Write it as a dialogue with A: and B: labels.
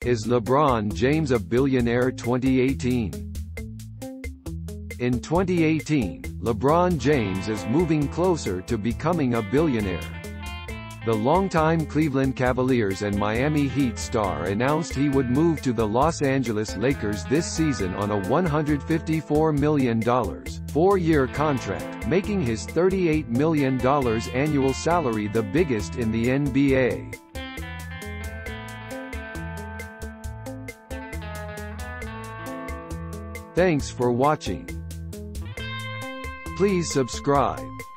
A: Is LeBron James a billionaire? 2018. In 2018, LeBron James is moving closer to becoming a billionaire. The longtime Cleveland Cavaliers and Miami Heat star announced he would move to the Los Angeles Lakers this season on a $154 million, four-year contract, making his $38 million annual salary the biggest in the NBA. Thanks for watching. Please subscribe.